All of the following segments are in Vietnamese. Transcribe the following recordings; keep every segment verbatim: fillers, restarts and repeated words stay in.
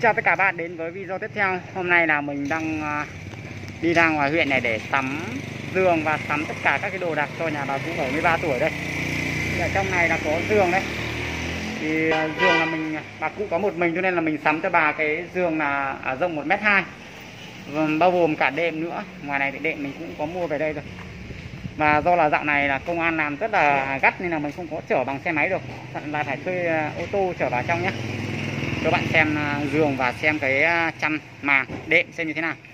chào tất cả bạn đến với video tiếp theo. Hôm nay là mình đang đi ra ngoài huyện này để sắm giường và sắm tất cả các cái đồ đạc cho nhà bà Vũ bảy mươi ba tuổi đây. Thì ở trong này là có giường đấy. Thì giường là mình bà cụ có một mình cho nên là mình sắm cho bà cái giường là à, rộng một mét hai, bao gồm cả đệm nữa. Ngoài này thì đệm mình cũng có mua về đây rồi. Và do là dạo này là công an làm rất là gắt nên là mình không có chở bằng xe máy được, là phải thuê ô tô chở vào trong nhé. Cho bạn xem giường và xem cái chăn màn đệm xem như thế nào.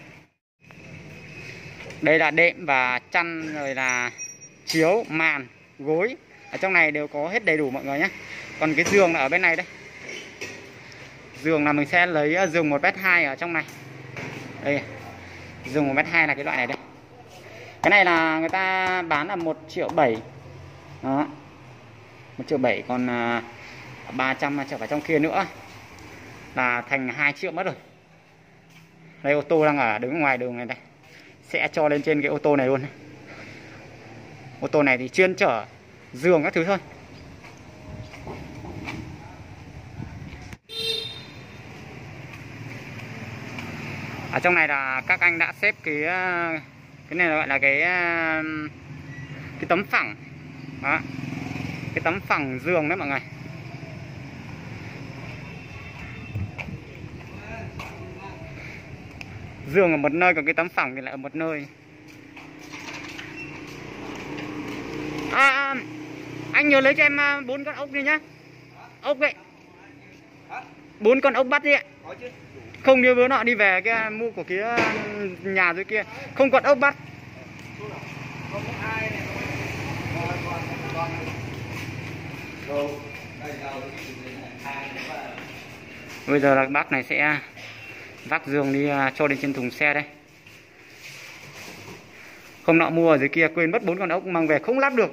Đây là đệm và chăn, rồi là chiếu, màn, gối. Ở trong này đều có hết đầy đủ mọi người nhé. Còn cái giường là ở bên này đây. Giường là mình sẽ lấy giường một mét hai ở trong này. Đây, giường một mét hai là cái loại này đây. Cái này là người ta bán là một triệu bảy. Đó, một triệu bảy, còn ba trăm trở vào trong kia nữa là thành hai triệu mất rồi. Đây, ô tô đang ở đứng ngoài đường này đây. Sẽ cho lên trên cái ô tô này luôn. Ô tô này thì chuyên chở giường các thứ thôi. Ở trong này là các anh đã xếp cái cái này gọi là cái cái tấm phẳng. Đó, cái tấm phẳng giường đấy mọi người. Giường ở một nơi, còn cái tấm phẳng thì lại ở một nơi. À, anh nhớ lấy cho em bốn con ốc đi nhá. Ốc ấy, bốn con ốc bắt đi ạ. Không như bữa nọ đi về cái mua của kia nhà dưới kia không còn ốc bắt. Bây giờ là bác này sẽ vác giường đi cho lên trên thùng xe đây. Không nọ mua ở dưới kia quên mất bốn con ốc mang về không lắp được.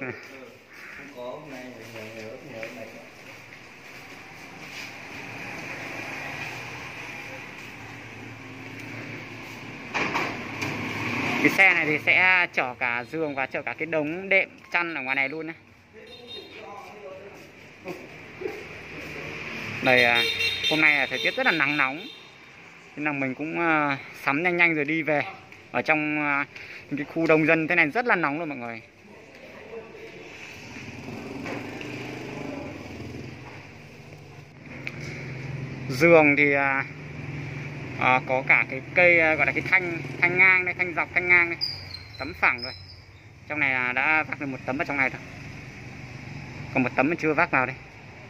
Cái xe này thì sẽ chở cả giường và chở cả cái đống đệm chăn ở ngoài này luôn này. Đây, hôm nay là thời tiết rất là nắng nóng nên là mình cũng uh, sắm nhanh nhanh rồi đi về. Ở trong uh, cái khu đông dân thế này rất là nóng luôn mọi người. Giường thì uh, uh, có cả cái cây uh, gọi là cái thanh thanh ngang đây, thanh dọc thanh ngang đây, tấm phẳng rồi. Trong này uh, đã vác được một tấm ở trong này thôi, còn một tấm chưa vác vào đây.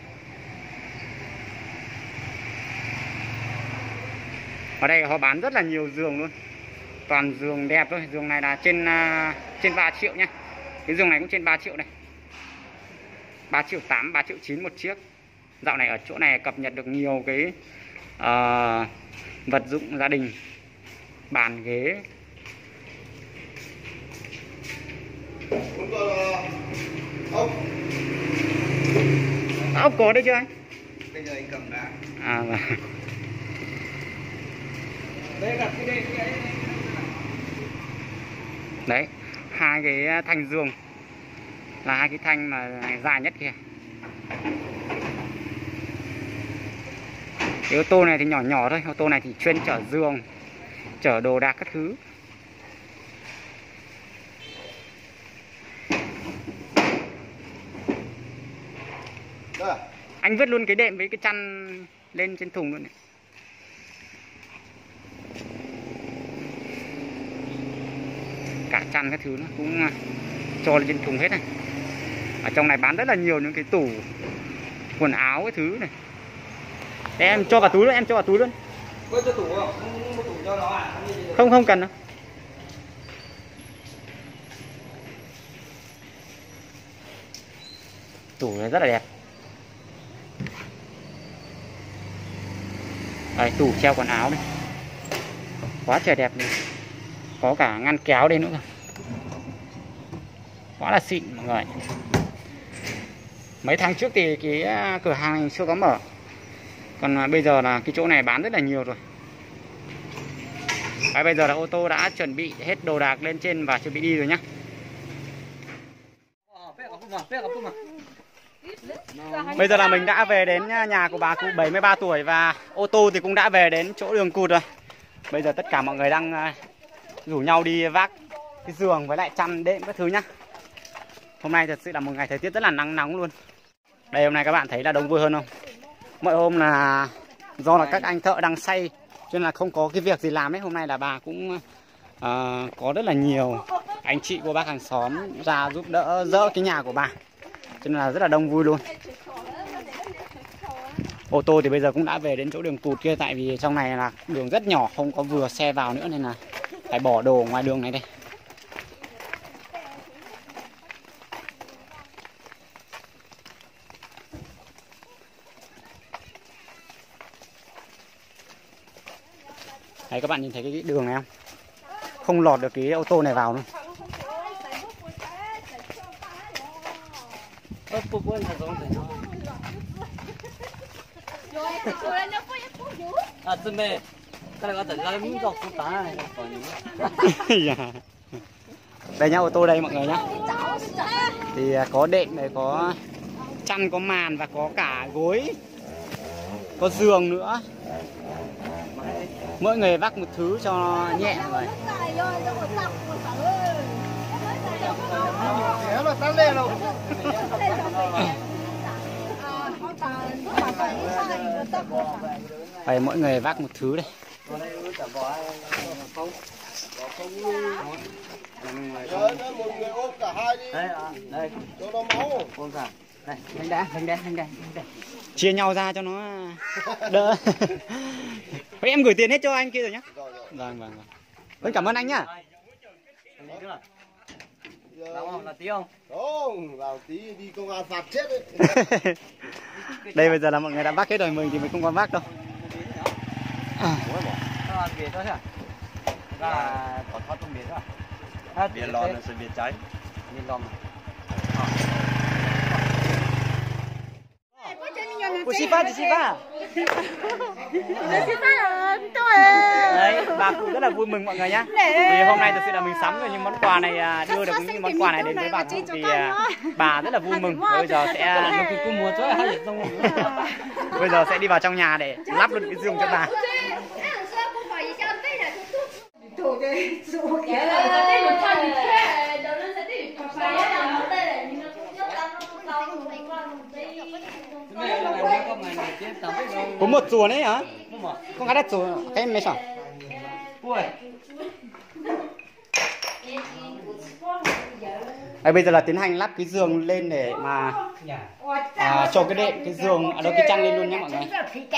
Ở đây họ bán rất là nhiều giường luôn, toàn giường đẹp thôi. Giường này là trên uh, trên ba triệu nhá. Cái giường này cũng trên ba triệu này, ba triệu tám, ba triệu chín một chiếc. Dạo này ở chỗ này cập nhật được nhiều cái uh, vật dụng gia đình, bàn ghế. Ốc ốc có đấy chưa anh? Bây giờ anh cầm đã. À vâng. Đấy, hai cái thanh giường là hai cái thanh mà dài nhất kìa. Cái ô tô này thì nhỏ nhỏ thôi, ô tô này thì chuyên chở giường, chở đồ đạc các thứ. Anh vứt luôn cái đệm với cái chăn lên trên thùng luôn này. Cả chăn các thứ nó cũng cho lên trên thùng hết này. Ở trong này bán rất là nhiều những cái tủ quần áo cái thứ này. Để em cho vào túi luôn, em cho vào túi luôn. Không, không cần đâu. Tủ này rất là đẹp. Đây, tủ treo quần áo này, quá trời đẹp này. Có cả ngăn kéo đây nữa cơ, quá là xịn mọi người. Mấy tháng trước thì cái cửa hàng này chưa có mở, còn bây giờ là cái chỗ này bán rất là nhiều rồi. Đấy, bây giờ là ô tô đã chuẩn bị hết đồ đạc lên trên và chuẩn bị đi rồi nhá. Bây giờ là mình đã về đến nhà của bà cụ bảy mươi ba tuổi và ô tô thì cũng đã về đến chỗ đường cụt rồi. Bây giờ tất cả mọi người đang rủ nhau đi vác cái giường với lại chăn đệm các thứ nhá. Hôm nay thật sự là một ngày thời tiết rất là nắng nóng luôn. Đây, hôm nay các bạn thấy là đông vui hơn không? Mọi hôm là do là các anh thợ đang say cho nên là không có cái việc gì làm ấy. Hôm nay là bà cũng uh, có rất là nhiều anh chị cô bác hàng xóm ra giúp đỡ dỡ cái nhà của bà, cho nên là rất là đông vui luôn. Ô tô thì bây giờ cũng đã về đến chỗ đường cụt kia, tại vì trong này là đường rất nhỏ, không có vừa xe vào nữa nên là phải bỏ đồ ngoài đường này đây. Đấy, các bạn nhìn thấy cái đường này không? Không lọt được cái ô tô này vào luôn. Đây nhá, ô tô đây mọi người nhá. Thì có đệm này, có chăn, có màn và có cả gối, có giường nữa. Mỗi người vác một thứ cho nhẹ rồi. Vậy mỗi người vác một thứ đây. Đây, cho nó máu. Đây, anh đã, anh đã, anh đã, chia nhau ra cho nó đỡ. Vậy em gửi tiền hết cho anh kia rồi nhá. Vâng, vâng, vâng. Vâng, cảm ơn anh nhá. Làm không? Là tí không? Không, làm tí đi công an phạt chết đấy. Đây bây giờ là mọi người đã vác hết rồi, mình thì mình không có vác đâu. À. Biệt thôi à? Là có thoát không biệt thôi à? Biệt lon là sự biệt cháy. Biệt lon. Cô chị ba, chị ba. Đấy, bà cụ rất là vui mừng mọi người nhá. Vì hôm nay thực sự là mình sắm rồi những món quà này, đưa được những món quà này đến với bà cụ thì bà rất là vui mừng. Bây giờ sẽ bây giờ sẽ đi vào trong nhà để lắp luôn cái giường cho bà. Có một chuồn ấy hả? Không có đất chuồn, cái mấy sao? Đây, bây giờ là tiến hành lắp cái giường lên để mà à, cho cái đệm, cái giường, à, đâu cái chăn lên luôn nhé mọi người.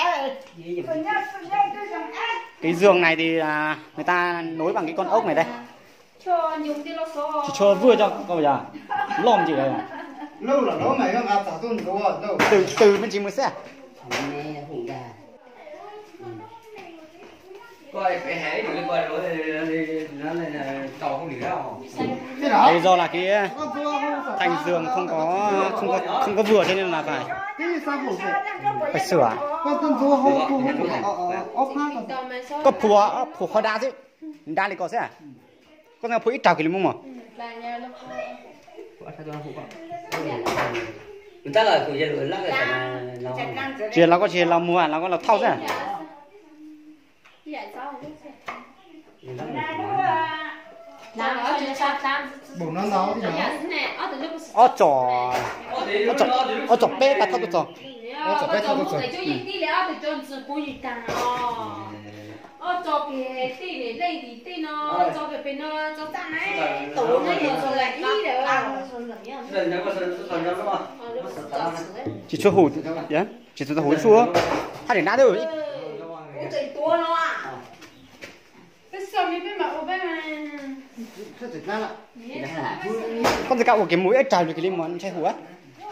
Cái giường này thì à, người ta nối bằng cái con ốc này đây. Chỉ cho vừa cho coi bây giờ lòm gì đây. Lâu là nó mày nó tạo tuần rồi đâu. Từ từ bên chị mới xe. Coi phải hãy được coi rồi thì nó là tàu không đi đâu. Đây do là cái thành giường không có không có không có vừa cho nên là phải phải sửa. Có phùa phùa kho đá chứ, đá này có sẽ à? Con nào phùa ít trào cái lưng mà. Chắc là của dân lắc là nó chuyện nó có chuyện là mua nó có là thau chứ. Bụng nó nấu thì nó. Ở chỗ ở chỗ ở chỗ bé ta thau cái chỗ. Nó chả biết không có ờ cho cái tê này đây thì tê nó cho cái bên nó cho ta này tổ nó nhiều rồi lại đi được chỉ cho hủ nhá, chỉ cho hủ xua hai điểm đá thôi. Con gì cạo của cái mũi trào được cái lim món chay hủ á.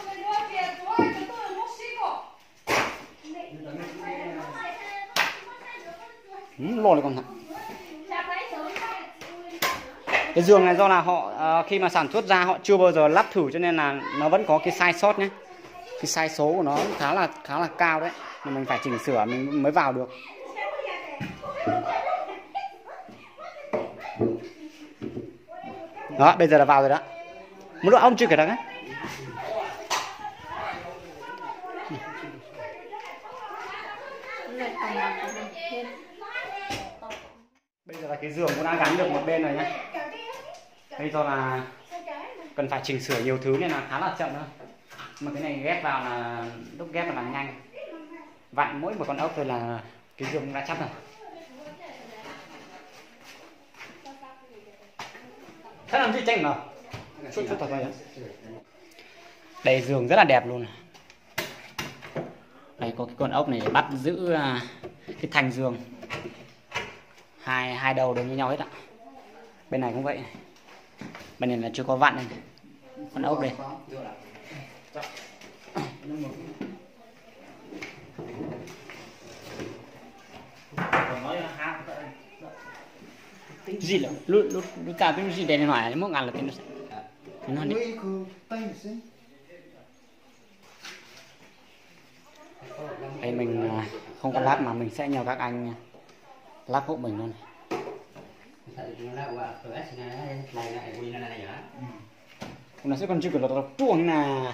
Ừ, lò này còn hả? Cái giường này do là họ uh, khi mà sản xuất ra họ chưa bao giờ lắp thử cho nên là nó vẫn có cái sai sót nhé. Cái sai số của nó khá là khá là cao đấy, mà mình phải chỉnh sửa mình mới vào được. Đó, bây giờ là vào rồi đó. Một lúc ông chưa kể đó đấy. này còn làm của mình thêm. Bây giờ là cái giường cũng đã gắn được một bên rồi nhé. Bây giờ là cần phải chỉnh sửa nhiều thứ nên là khá là chậm thôi. Mà cái này ghép vào là lúc ghép là làm nhanh. Vặn mỗi một con ốc thôi là cái giường cũng đã chắc rồi. Thế làm gì tranh nào? Chút chút thật vậy. Đây giường rất là đẹp luôn. Đây có cái con ốc này để bắt giữ cái thành giường. Hai hai đầu đều như nhau hết ạ. Bên này cũng vậy. Bên này là chưa có vặn này. Con ốc đây. Gì là lúc lúc lúc ta cái gì đây ngoài mỗi ngày là tên nó đi. Đây mình không có lát mà mình sẽ nhờ các anh lắp hộ mình luôn. Nó sẽ còn chưa được là tuồng nè.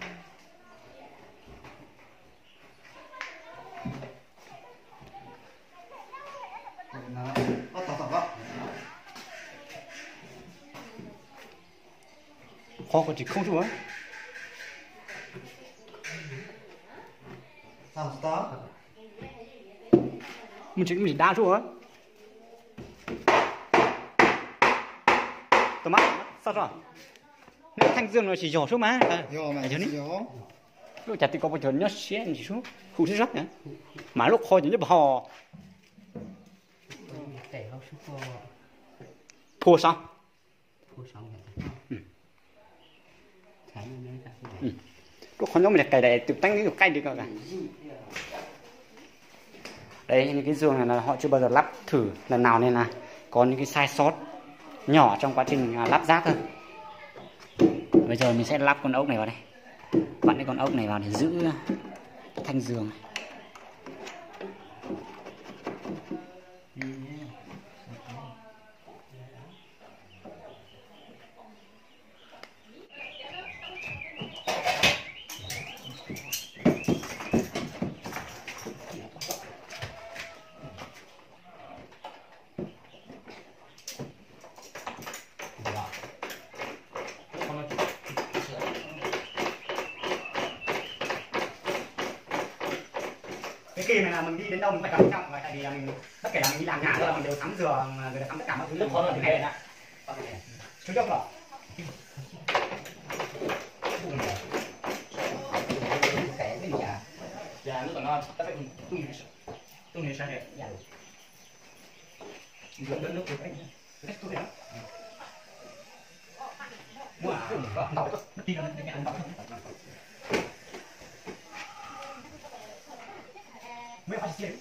Khó có chỉ không chú ấy. Sao đó? Mình chỉ mình đa chú ấy. Tao mắt sao rồi? Nếu thanh dương nó chỉ nhỏ số má. Nhỏ mà nhỏ. Lúc chặt thì có một chỗ nhớ xé chỉ số. Khu sẽ rắc nữa. Mà lúc khôi thì nhớ bò. Thua sao? Ừ. Lúc con nó mình cày để tự tăng cái cay được cả. Đây những cái giường này là họ chưa bao giờ lắp thử lần nào nên là có những cái sai sót nhỏ trong quá trình lắp ráp thôi. Bây giờ mình sẽ lắp con ốc này vào đây. Vặn cái con ốc này vào để giữ thanh giường. Cái kỳ này là mình đi đến đâu mình phải cẩn trọng, tại vì là mình bất kể là mình đi làm nhà thôi là mình đều sắm giường, rồi là sắm tất cả mọi thứ rất khó hơn cái này đã. Chú dốc rồi. Dạ, nước còn ngon, tất cả mình tung này, tung này sao đẹp. Dạ. Mình đỡ nước được đấy. Cái tốt đấy. Mua à? Đọc đó. Đi ra đi ăn đọc. Mới phát hiện.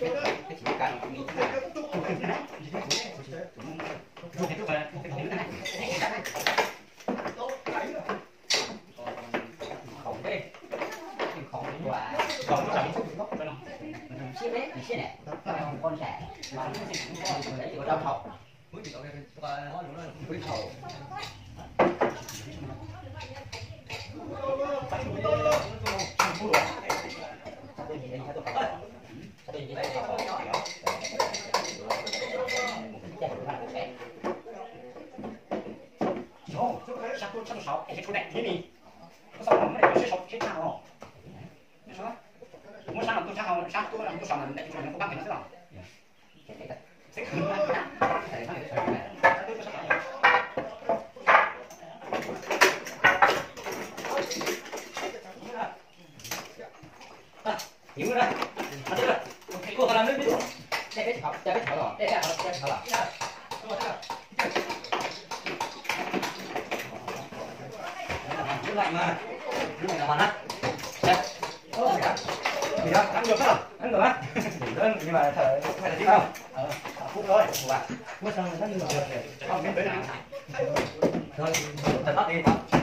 Nhưng mà thở phải là chứ không? Ờ, phút thôi. Mua xong nó như được. Không biết tới nào. Thôi, tận tắt đi.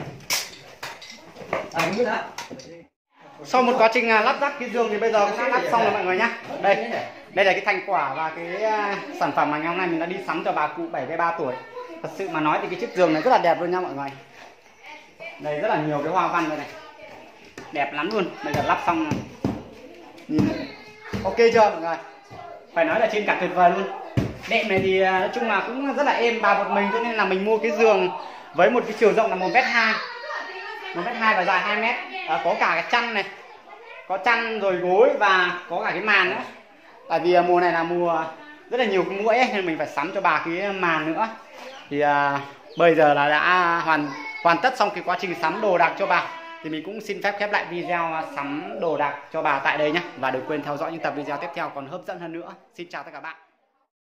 À, không biết hả? Sau một quá trình lắp ráp cái giường thì bây giờ cũng đã lắp xong rồi mọi người nhá. Đây, đây là cái thành quả và cái uh, sản phẩm mà ngày hôm nay mình đã đi sắm cho bà cụ bảy mươi ba tuổi. Thật sự mà nói thì cái chiếc giường này rất là đẹp luôn nha mọi người. Đây rất là nhiều cái hoa văn đây này, đẹp lắm luôn. Bây giờ lắp xong này. Nhìn ok chưa mọi người? Phải nói là trên cả tuyệt vời luôn. Đệm này thì nói chung là cũng rất là êm, bà một mình cho nên là mình mua cái giường với một cái chiều rộng là một mét hai, một mét hai và dài hai mét. À, có cả cái chăn này, có chăn rồi gối và có cả cái màn nữa. Tại vì mùa này là mùa rất là nhiều cái muỗi ấy, nên mình phải sắm cho bà cái màn nữa. Thì à, bây giờ là đã hoàn hoàn tất xong cái quá trình sắm đồ đạc cho bà. Thì mình cũng xin phép khép lại video sắm đồ đạc cho bà tại đây nhé. Và đừng quên theo dõi những tập video tiếp theo còn hấp dẫn hơn nữa. Xin chào tất cả các bạn.